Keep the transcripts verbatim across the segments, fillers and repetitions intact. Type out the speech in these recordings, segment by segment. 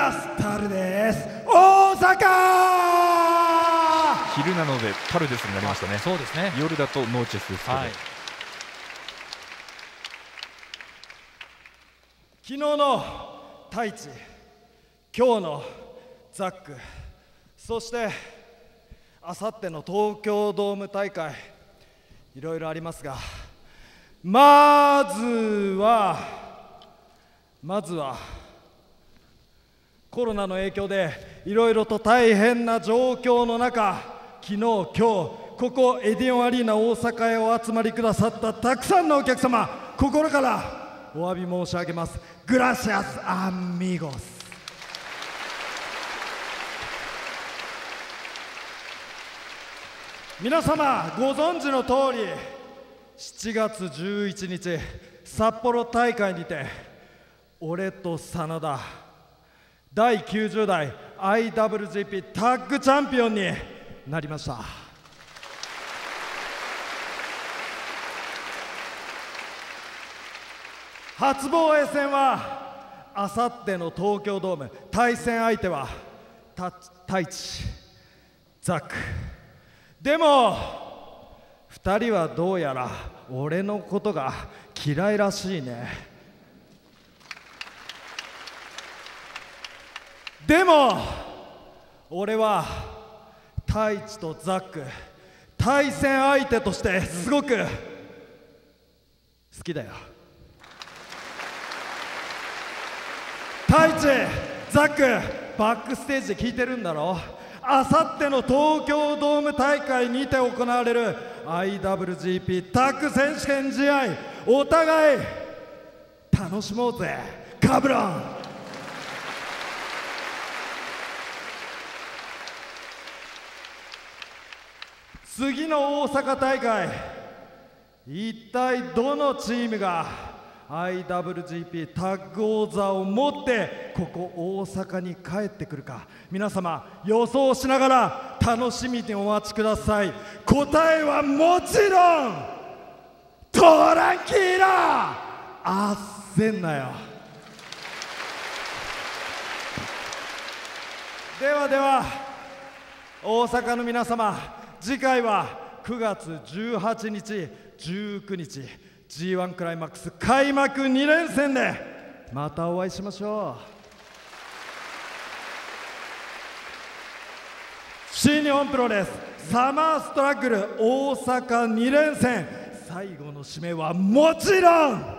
ラスタルです。大阪。 昼なのでタルデスになりましたね。 そうですね。 夜だとノーチェスですけど、はい、 昨日の太一、今日のザック、そしてあさっての東京ドーム大会、いろいろありますが、まずはまずはコロナの影響でいろいろと大変な状況の中、昨日今日ここエディオンアリーナ大阪へお集まりくださったたくさんのお客様、心からお詫び申し上げます。グラシアスアンミゴス。皆様ご存知の通り、しちがつじゅういちにち札幌大会にて俺と真田だいきゅうじゅうだい アイダブリュージーピー タッグチャンピオンになりました。初防衛戦はあさっての東京ドーム、対戦相手は太一、ザック。でもふたりはどうやら俺のことが嫌いらしいね。でも俺は太一とザック、対戦相手としてすごく好きだよ。太一、ザック、バックステージで聞いてるんだろ。あさっての東京ドーム大会にて行われる アイダブリュージーピー タッグ選手権試合、お互い楽しもうぜ、カブロン。次の大阪大会、一体どのチームが アイダブリュージーピー タッグ王座を持ってここ大阪に帰ってくるか、皆様予想しながら楽しみにお待ちください。答えはもちろんトランキーラ、あっせんなよ。ではでは大阪の皆様、次回はくがつじゅうはちにちじゅうくにち ジーワン クライマックス開幕にれんせんでまたお会いしましょう。新日本プロレスサマーストラッグル大阪にれんせん、最後の締めはもちろん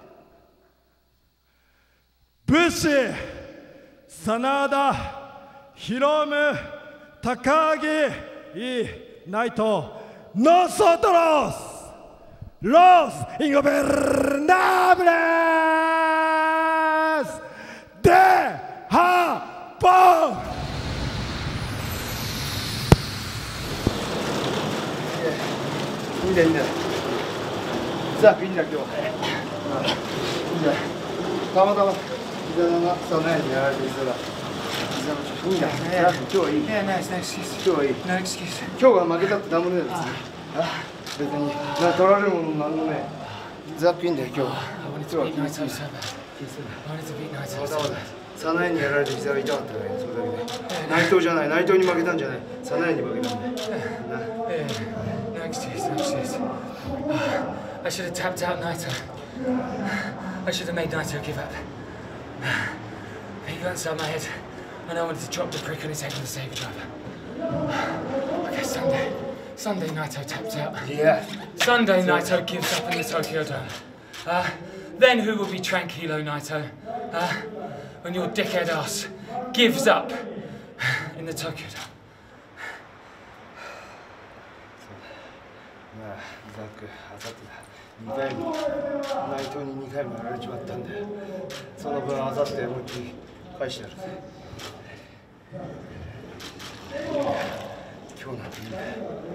ブシ、真田、ヒロム、高木、イ、ナイト、ノソトロス、ロス・インゴベルナブレス・デ・ハ・ポン。 いいんだいいんだ。さあいいんだ今日。いいんだ。たまたま膝がさないにやられて膝が。膝がちょっといいんだ。今日はいい。いやナイスナイス。今日はいい。ナイスキス。今日は負けたってなんもねえですね。別にな取られるものなんもねえ。ザックいいんだよ今日は。今日は気持ちいい。サナエにやられて膝が痛かったからそれだけで。内藤じゃない、内藤に負けたんじゃない。サナエに負けたんだよ。 Next year, next year. I should have tapped out Naito. I should have made Naito give up. He got inside my head, and I wanted to drop the prick on his head with a saber driver. Okay, Sunday. Sunday, Naito taps out. Yeah. Sunday, Naito gives up in the Tokyo Dome. Uh, then who will be tranquilo, Naito? Uh, when your dickhead ass gives up in the Tokyo Dome. なあ、ザック、あさってだ。にかいも、内藤ににかいもやられちまったんだよ。その分、あさって思いっきり返してやるぜ。今日なんていいんだよ。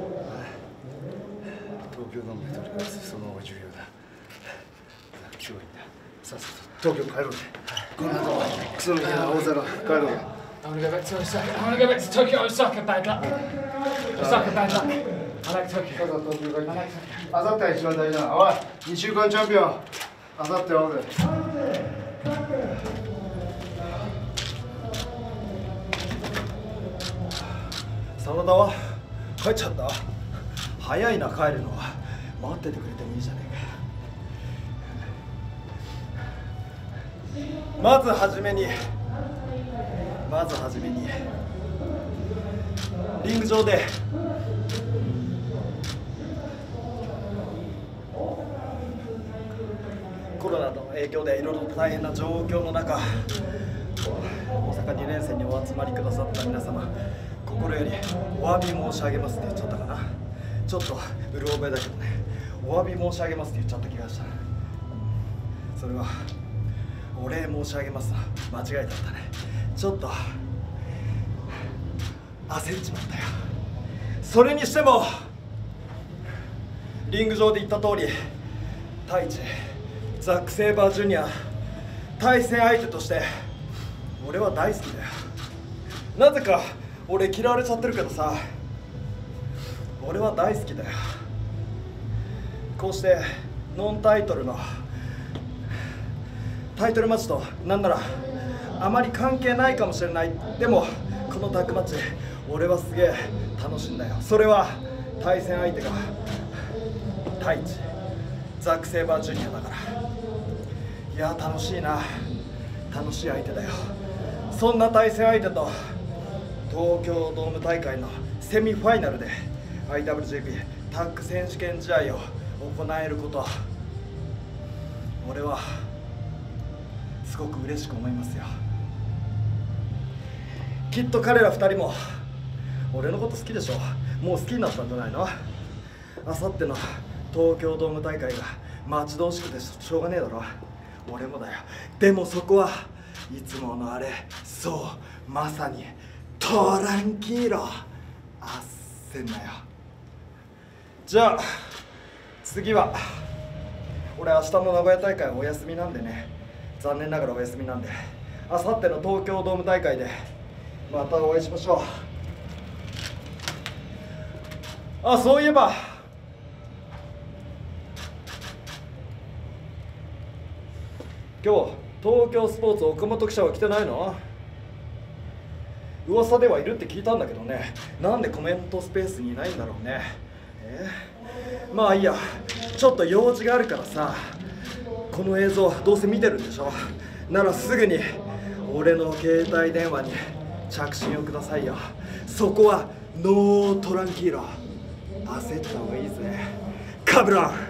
東京ドームで取り返す、その方が重要だ。今日はいいんだ。さっさと東京帰ろうぜ。こんなとこ、クソみたいな大阪帰ろうぜ。 I want to go back to Osaka. I want to go back to Tokyo. Osaka, bad luck. Osaka, bad luck. I like Tokyo. I like Tokyo. あさってが一番大事だな。おい、にしゅうかんチャンピオン。あさって会おうぜ。 真田は帰っちゃった。早いな、帰るのは。待っててくれてもいいじゃねえか。まずはじめにまずはじめにリング上でコロナの影響でいろいろ大変な状況の中、大阪に連戦にお集まりくださった皆様、心よりお詫び申し上げますって言っちゃったかな。ちょっとうる覚えだけどね、お詫び申し上げますって言っちゃった気がした。それはお礼申し上げます。間違いだったね。ちょっと焦っちまったよ。それにしてもリング上で言った通り、太一ザック・セイバージュニア対戦相手として俺は大好きだよ。なぜか俺嫌われちゃってるけどさ、俺は大好きだよ。こうしてノンタイトルのタイトルマッチとなんならあまり関係ないかもしれない、でもこのタッグマッチ俺はすげえ楽しいんだよ。それは対戦相手が太一ザック・セイバージュニアだから。いや楽しいな、楽しい相手だよ。そんな対戦相手と東京ドーム大会のセミファイナルで アイダブリュージェーピー タッグ選手権試合を行えること、俺はすごく嬉しく思いますよ。きっと彼らふたりも俺のこと好きでしょ。もう好きになったんじゃないの。あさっての東京ドーム大会が待ち遠しくてしょうがねえだろ。俺もだよ。でもそこはいつものあれ、そうまさにトランキーロ、焦んなよ。じゃあ次は俺明日の名古屋大会お休みなんでね、残念ながらお休みなんで、あさっての東京ドーム大会でまたお会いしましょう。あ、そういえば今日東京スポーツ岡本記者は来てないの？噂ではいるって聞いたんだけどね。なんでコメントスペースにいないんだろうね。えー、まあいいや、ちょっと用事があるからさ、この映像どうせ見てるんでしょ。ならすぐに俺の携帯電話に着信をくださいよ。そこはノートランキーロ、焦った方がいいぜカブロン。